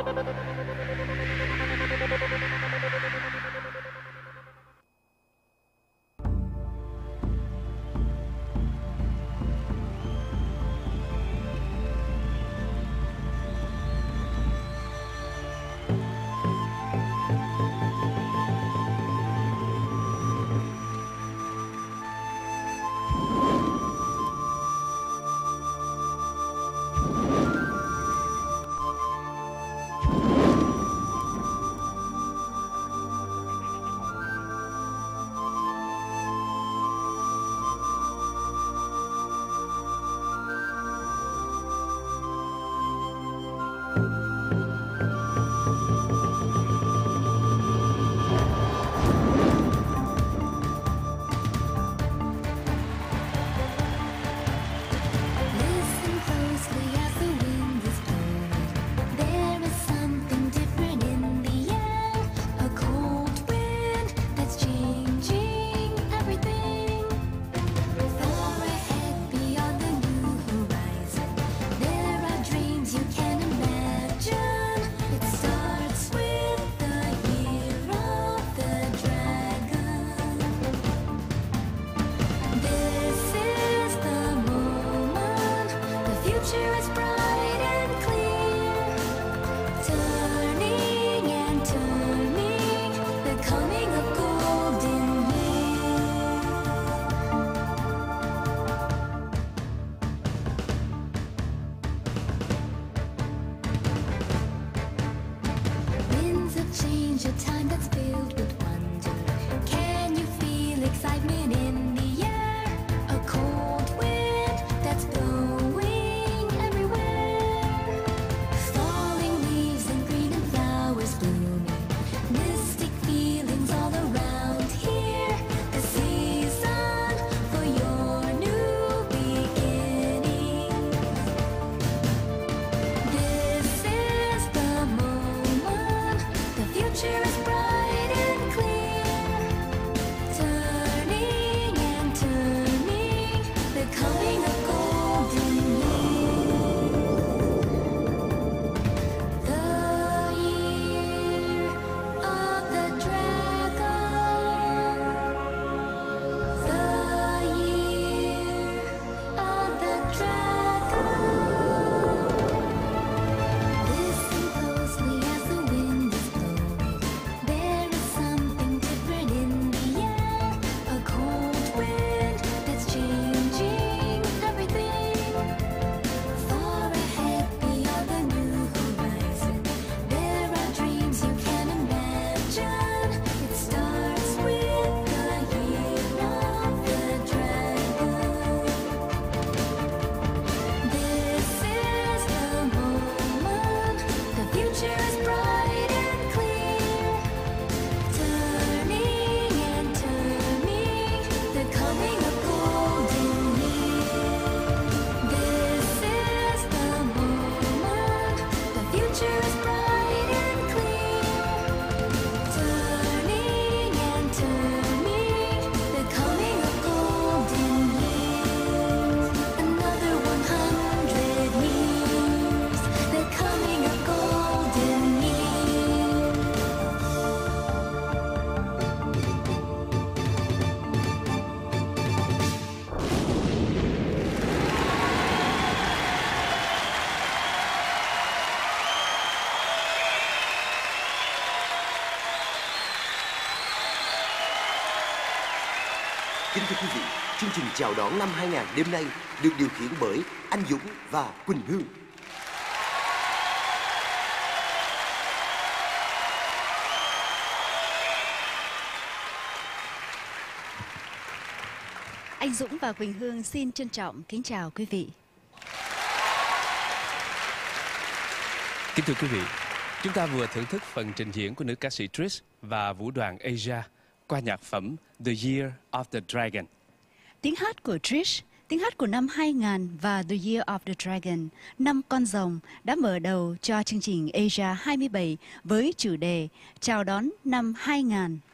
Kính thưa quý vị, chương trình chào đón năm 2000 đêm nay được điều khiển bởi anh Dũng và Quỳnh Hương. Anh Dũng và Quỳnh Hương xin trân trọng kính chào quý vị. Kính thưa quý vị, chúng ta vừa thưởng thức phần trình diễn của nữ ca sĩ Trish và vũ đoàn Asia qua nhạc phẩm The Year of the Dragon. Tiếng hát của Trish, tiếng hát của năm 2000 và The Year of the Dragon, năm con rồng, đã mở đầu cho chương trình Asia 27 với chủ đề chào đón năm 2000.